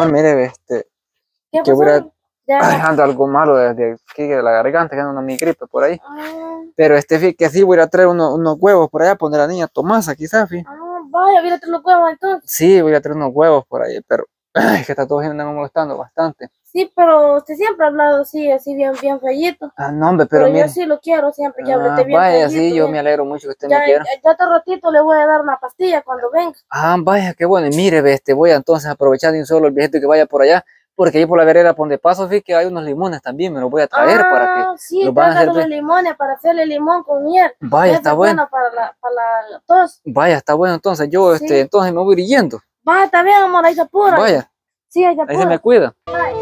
amor, mire, ¿Qué que voy a Ya. ando algo malo desde aquí de la garganta, que ando mi gripe por ahí. Ah, Pero fíjate que sí voy a ir a traer unos huevos por allá, poner a la niña Tomasa, quizás, fíjate. vaya, mírate los huevos entonces. Sí, voy a traer unos huevos por ahí, pero es que está todo gente me molestando bastante. Sí, pero usted siempre ha hablado así bien feíto. Ah, no, hombre, pero mire. Yo sí lo quiero siempre que hable bien vaya, feíto. sí, yo bien. me alegro mucho que usted me quiera. Ya otro ratito le voy a dar una pastilla cuando venga. Ah, vaya, qué bueno. Y mire, voy a entonces aprovechar de un solo el viejito que vaya por allá, porque ahí por la vereda por donde paso, vi que hay unos limones también, me los voy a traer para que sí, los van a hacer. los limones para hacerle limón con miel. Vaya, está bueno. Para la tos. Vaya, está bueno, entonces yo, Sí. entonces me voy a ir yendo. Vaya, está bien, amor, ahí se apura. Vaya. Sí, ahí se apura. Ahí se me cuida. Vaya.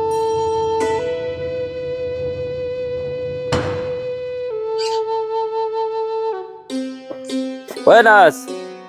Buenas.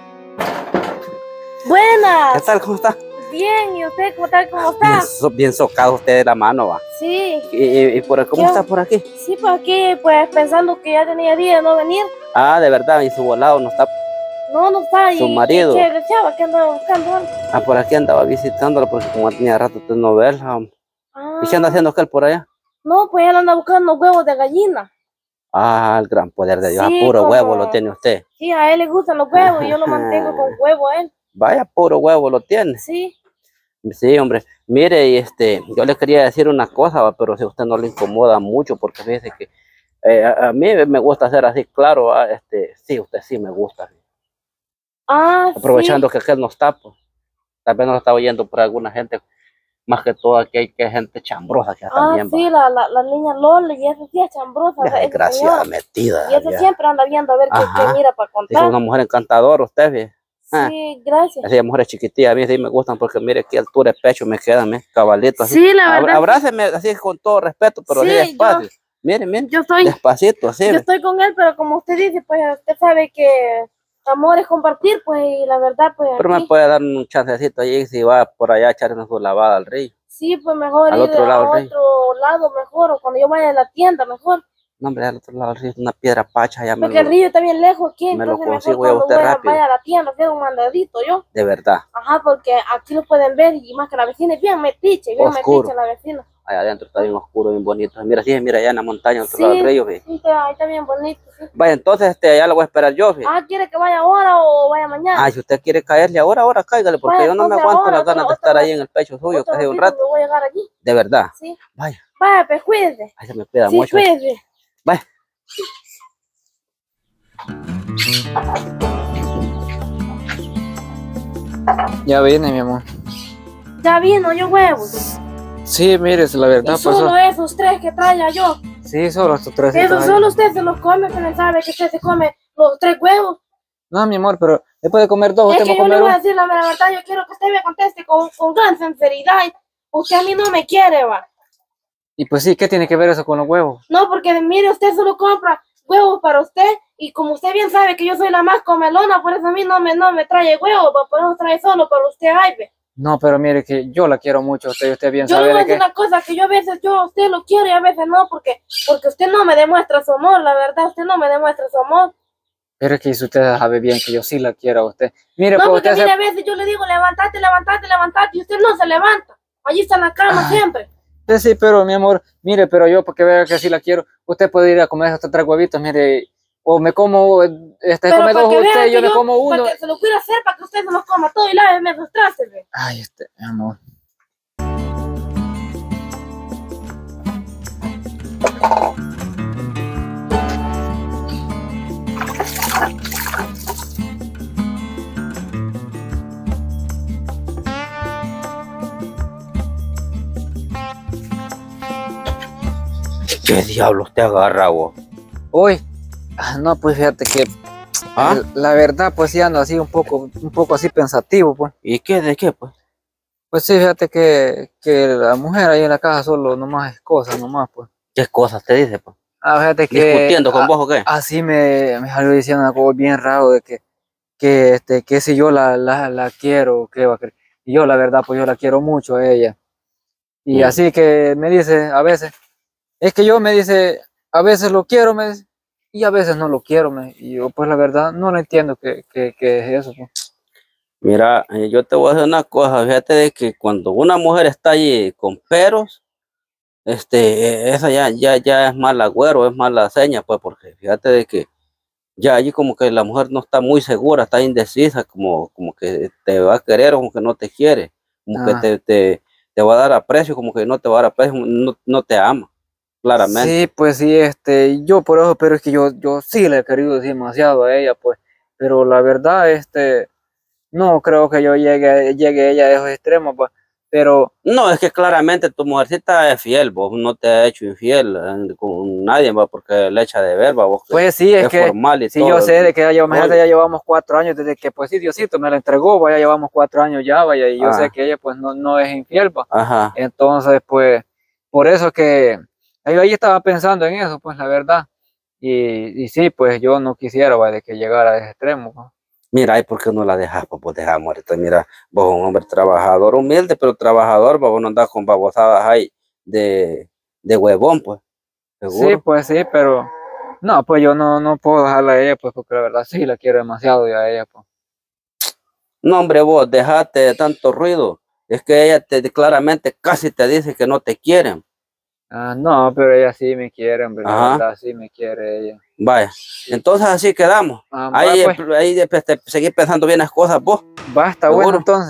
Buenas. ¿Qué tal? ¿Cómo está? Bien, ¿y usted cómo está? Bien socado usted de la mano, va. Sí. ¿Y cómo está por aquí? Sí, por aquí, pues pensando que ya tenía días de no venir. Ah, de verdad, y su volado no está. No está. Su marido. ¿Qué chava que andaba buscando? Ah, por aquí andaba visitándolo porque como tenía rato de no verla. ¿Y qué anda haciendo aquel por allá? No, pues él anda buscando huevos de gallina. Ah, el gran poder de Dios. Sí, A puro huevo lo tiene usted. Sí, a él le gustan los huevos y yo lo mantengo con huevo a él. Vaya, puro huevo lo tiene. Sí. Sí, hombre. Mire, y yo le quería decir una cosa, ¿va? Pero si a usted no le incomoda mucho, porque fíjese que a mí me gusta hacer así, claro, sí, usted sí me gusta. Aprovechando que aquel no está, pues, tal vez no lo está oyendo por alguna gente, más que todo aquí hay que gente chambrosa que también sí, va. la niña Lola, y esa sí es chambrosa. Desgraciada metida. Y esa siempre anda viendo a ver qué mira para contar. Es una mujer encantadora usted, fíjese. Sí, gracias. Así mujeres chiquitillas, a mí sí me gustan porque mire qué altura de pecho me quedan, cabalito así. Sí, la verdad. Abráceme así con todo respeto, pero así despacio. Mire, despacito, así. Yo estoy con él, pero como usted dice, pues usted sabe que amor es compartir, pues, y la verdad, pues. Pero aquí me puede dar un chancecito allí si va por allá a echar una su lavada al río. Sí, pues mejor al ir otro lado a otro lado, mejor, o cuando yo vaya a la tienda, mejor. No, hombre, al otro lado del río es una piedra pacha. Ya porque el río está bien lejos aquí, me lo entonces consigo mejor usted cuando rápido. vaya a la tienda, hacer un mandadito yo. De verdad. Ajá, porque aquí lo pueden ver y más que la vecina es bien metiche la vecina. Allá adentro está bien oscuro, bien bonito. Mira, sí, mira allá en la montaña, al otro lado del río. Sí, ahí está bien bonito. Sí. Vaya, entonces allá lo voy a esperar yo. ¿Quiere que vaya ahora o vaya mañana? Si usted quiere caerle ahora cáigale, porque yo no me aguanto las ganas de estar ahí en el pecho suyo, que hace un rato. Me voy a llegar allí. De verdad. Sí. Vaya. Vaya, pues cuídese. Ahí se me cuida sí, mucho. Cuídese. Vaya. Ya viene, mi amor. Ya vino, yo huevos. Sí, mire, la verdad. Y solo esos tres que traía yo. Sí, solo estos tres. Eso solo usted se los come, pero él sabe que usted se come los 3 huevos. No, mi amor, pero después de comer 2, usted va a comer 1. Yo le voy a decir la verdad, yo quiero que usted me conteste con gran sinceridad. Usted a mí no me quiere, va. Y pues sí, ¿qué tiene que ver eso con los huevos? No, porque mire, usted solo compra huevos para usted, y como usted bien sabe que yo soy la más comelona, por eso a mí no me trae huevos, por eso trae solo para usted, Aibe. No, pero mire que yo la quiero mucho, usted bien yo sabe le voy a de decir una cosa, que yo a veces a usted lo quiero y a veces no, porque usted no me demuestra su amor, la verdad, usted no me demuestra su amor. Pero es que si usted sabe bien que yo sí la quiero a usted. Mire, no, porque mire, a veces yo le digo, levantate, y usted no se levanta, allí está en la cama siempre. Sí, pero mi amor, mire, pero yo porque vea que sí la quiero, usted puede ir a comer estos 3 huevitos, mire, o me como, come 2 usted y yo me como 1. Para que se lo quiero hacer, para que usted se los coma todo y láveme los trastes. Ay, mi amor. ¿Qué diablos te agarra vos? Hoy, no, pues fíjate que la verdad, pues sí ando así un poco así pensativo, pues. ¿Y qué? ¿De qué, pues? Pues sí, fíjate que la mujer ahí en la casa solo nomás es cosas, nomás, pues. ¿Qué cosas te dice, pues? Fíjate que... ¿Discutiendo con vos o qué? Así me salió diciendo algo bien raro de que si yo la quiero, ¿qué va a creer? Y yo la verdad, pues yo la quiero mucho a ella. Y así que me dice a veces, es que yo me dice, a veces lo quiero, me dice, y a veces no lo quiero, y yo pues la verdad no lo entiendo que es eso, pues. Mira, yo te voy a decir una cosa, fíjate de que cuando una mujer está allí con peros, esa ya es mal agüero, es mala seña, pues, porque fíjate de que ya allí como que la mujer no está muy segura, está indecisa, como que te va a querer o como que no te quiere, como que Ah, te va a dar aprecio, como que no te va a dar aprecio, no te ama, claramente. sí, pues sí, yo por eso, pero es que yo sí le he querido demasiado a ella, pues, pero la verdad, no creo que yo llegue ella a esos extremos, pues, pero No, es que claramente tu mujercita es fiel, vos no te ha hecho infiel con nadie, va, porque le echa de ver, va, vos que pues sí, es es que formal y sí, yo todo sé de que imagínate, rollo. ya llevamos 4 años desde que, pues sí, Diosito me la entregó, vaya, llevamos 4 años ya, vaya, y yo sé Ah, que ella, pues, no es infiel, pues, ajá. entonces, pues, por eso que yo ahí estaba pensando en eso, pues, la verdad, y sí, pues, yo no quisiera, vaya, de que llegara a ese extremo, pues. Mira, ¿y por qué no la dejas? Pues vos dejás muerta. Mira, vos un hombre trabajador, humilde, pero trabajador, vos no andás con babosadas ahí de huevón, pues, Sí, seguro. pues sí, pero no, pues yo no puedo dejarla a ella, pues, porque la verdad sí la quiero demasiado ya a ella, pues. No, hombre, vos, dejate de tanto ruido. Es que ella claramente casi te dice que no te quieren. Ah, no, pero ella sí me quiere, hombre, la Ajá, verdad sí me quiere ella. vaya. Entonces así quedamos. Va, Ahí, pues, seguir pensando bien las cosas, vos, basta, bueno, seguro. entonces.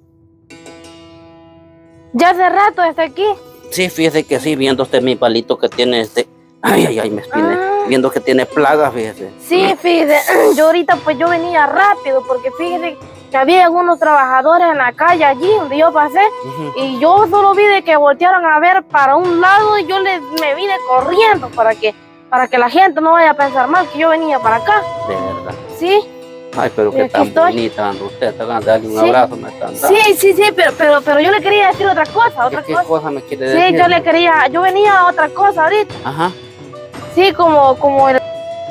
Ya hace rato está aquí. Sí, fíjese que sí, viendo mi palito que tiene ay, me espiné. Ah. Viendo que tiene plagas, fíjese. Sí, fíjese, yo ahorita pues yo venía rápido porque fíjese que había algunos trabajadores en la calle allí donde yo pasé Ujú. y yo solo vi de que voltearon a ver para un lado y yo me vine corriendo para que la gente no vaya a pensar mal que yo venía para acá. De verdad. Sí, Ay, pero y qué aquí tan estoy. bonita anda usted. Está ganando darle un Sí. abrazo, me están dando. Sí, pero yo le quería decir otra cosa, ¿Qué cosa me quiere decir? Sí, yo venía a otra cosa ahorita. Ajá. Sí, como el...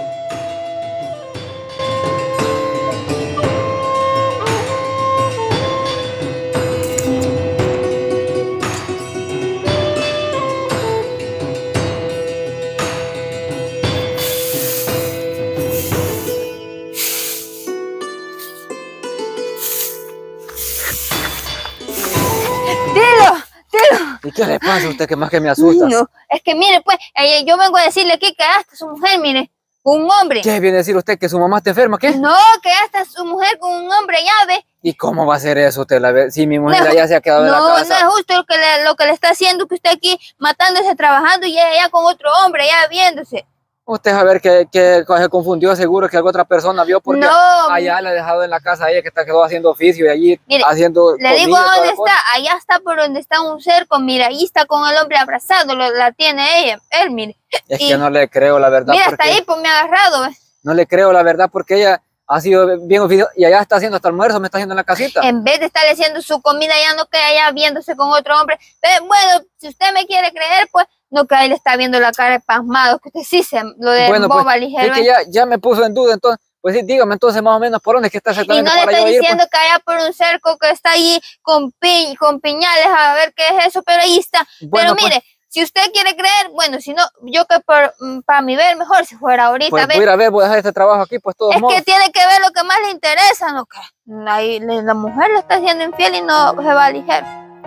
Dilo. ¿Y qué le pasa a usted que más que me asusta? No, es que mire, pues, yo vengo a decirle aquí que hasta su mujer, mire, con un hombre. ¿Qué viene a decir usted que su mamá está enferma? ¿Qué? No, que hasta su mujer con un hombre, ya ve. ¿Y cómo va a ser eso usted? Si mi mujer No, ya se ha quedado en la No, no casa. es justo lo que le está haciendo, que usted aquí matándose, trabajando y ella con otro hombre, ya viéndose. Usted a ver que se confundió seguro que alguna otra persona vio porque No, allá le ha dejado en la casa a ella que está quedó haciendo oficio y allí Mire, haciendo le digo comida y toda dónde la cosa. está, allá está por donde está un cerco, mira, ahí está con el hombre abrazado, la tiene él, mire. Es y- que no le creo la verdad. Mira, porque hasta ahí pues me ha agarrado, ¿ve? No le creo la verdad porque ella ha sido bien oficio y allá está haciendo hasta almuerzo, me está haciendo en la casita. En vez de estar haciendo su comida, ya no queda allá viéndose con otro hombre. Pero, bueno, si usted me quiere creer, pues no que ahí le está viendo la cara de pasmado, que usted sí se lo de Bueno, boba pues, ligero. es que ya me puso en duda, entonces, pues sí, dígame entonces más o menos por dónde es que está Y exactamente no le para yo estoy ir. diciendo que allá por un cerco que está allí con piñales, a ver qué es eso, pero ahí está. Bueno, pero mire, si usted quiere creer, bueno, si no, yo que para mi ver mejor si fuera ahorita, pues ve. voy a ir a ver, voy a dejar este trabajo aquí, pues todos Es modos. que tiene que ver lo que más le interesa, ¿no? Que la mujer le está haciendo infiel y no se va ligero.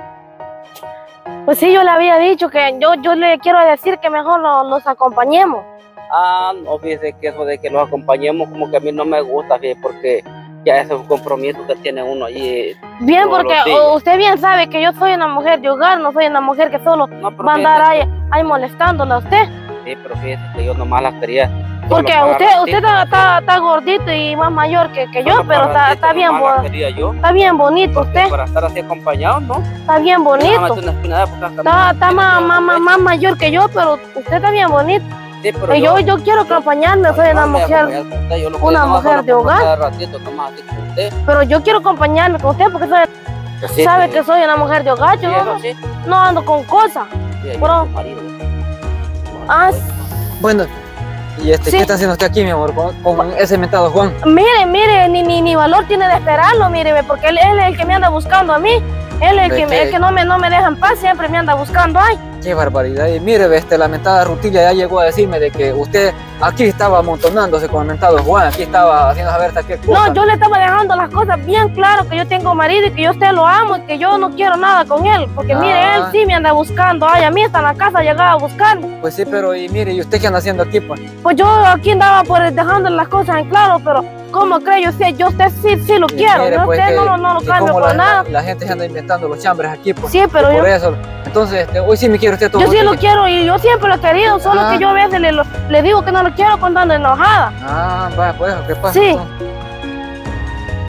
Pues sí, yo le había dicho que yo le quiero decir que mejor nos acompañemos. Ah, no, fíjese que eso de que los acompañemos como que a mí no me gusta, fíjese, porque ya ese es un compromiso que tiene uno allí. Bien, todos porque los días. usted bien sabe que yo soy una mujer de hogar, no soy una mujer que solo No, pero va a andar fíjese ahí molestándola a usted. Sí, pero fíjese que yo nomás la quería. Porque solo para usted ratito, está gordito y más mayor que yo, solo pero para está ratito, bien, nomás la quería yo, está bien bonito porque usted, para estar así acompañado, ¿no? está bien Nada bonito. más una espinada porque hasta Está más mayor que yo, pero usted está bien bonito. Sí, pero Yo quiero acompañarme, soy una mujer, una mujer de hogar. Ratito, nomás así con usted. pero yo quiero acompañarme con usted porque Sí, sabe pero- que soy una mujer de hogar, sí, yo eso sí. no ando con cosas. Sí, ahí Pero- está tu marido. Ah, Bueno, y Sí. ¿qué está haciendo usted aquí, mi amor, con ese mentado Juan? mire, ni valor tiene de esperarlo, mire, porque él es el que me anda buscando a mí. Él es ¿De el qué? que no me deja en paz, siempre me anda buscando. Ay, Qué barbaridad. Y mire, la mentada Rutilia ya llegó a decirme de que usted aquí estaba amontonándose con el mentado Juan, aquí estaba haciendo saber hasta qué cosa. No, yo le estaba dejando las cosas bien claro, que yo tengo marido y que yo a usted lo amo y que yo no quiero nada con él. Porque mire, él sí me anda buscando. Ay, a mí hasta en la casa llegaba a buscarme. Pues sí, pero y mire, ¿y usted qué anda haciendo aquí, pues? Pues yo aquí andaba pues dejando las cosas en claro, pero ¿cómo cree? Yo usted sí lo quiero. Mire, Yo pues, usted no lo cambio como por nada. la gente se anda inventando los chambres aquí, pues. Sí, pero por yo... eso. Entonces, hoy sí me quiere usted todo. Yo sí lo quiero y yo siempre lo he querido, solo que yo a veces le digo que no lo quiero cuando ando enojada. Va, pues, ¿qué pasa? Sí,